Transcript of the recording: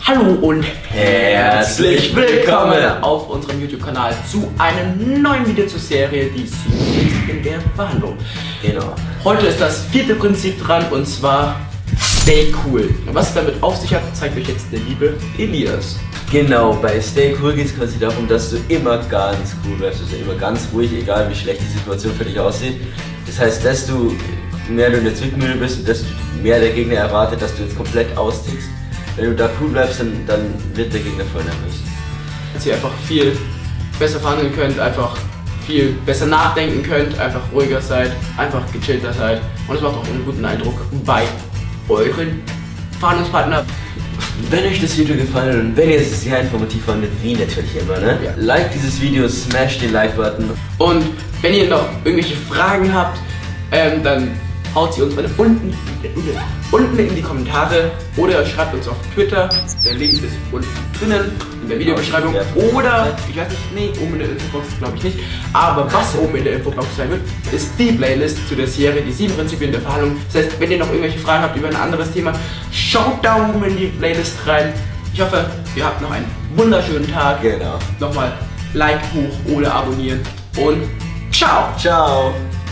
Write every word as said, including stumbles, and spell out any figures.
Hallo und herzlich willkommen auf unserem YouTube-Kanal zu einem neuen Video zur Serie Die sieben Prinzipien in der Verhandlung. Genau. Heute ist das vierte Prinzip dran und zwar Stay Cool. Und was es damit auf sich hat, zeigt euch jetzt der liebe Elias. Genau, bei Stay Cool geht es quasi darum, dass du immer ganz cool bleibst, also immer ganz ruhig, egal wie schlecht die Situation für dich aussieht. Das heißt, desto mehr du in der Zwickmühle bist und desto mehr der Gegner erwartet, dass du jetzt komplett austickst. Wenn du da cool bleibst, dann, dann wird der Gegner voll nervös. Dass ihr einfach viel besser verhandeln könnt, einfach viel besser nachdenken könnt, einfach ruhiger seid, einfach gechillter seid. Und es macht auch einen guten Eindruck bei euren Verhandlungspartner. Wenn euch das Video gefallen hat und wenn ihr es sehr informativ fandet, wie natürlich immer, ne? Ja. Like dieses Video, smash den Like-Button. Und wenn ihr noch irgendwelche Fragen habt, ähm, dann haut sie uns mal unten, unten in die Kommentare oder schreibt uns auf Twitter. Der Link ist unten drinnen in der Videobeschreibung. Oder, ich weiß nicht, nee, oben in der Infobox glaube ich nicht. Aber was oben in der Infobox sein wird, ist die Playlist zu der Serie Die sieben Prinzipien der Verhandlung. Das heißt, wenn ihr noch irgendwelche Fragen habt über ein anderes Thema, schaut da oben in die Playlist rein. Ich hoffe, ihr habt noch einen wunderschönen Tag. Genau. Nochmal Like hoch oder abonnieren und ciao! Ciao!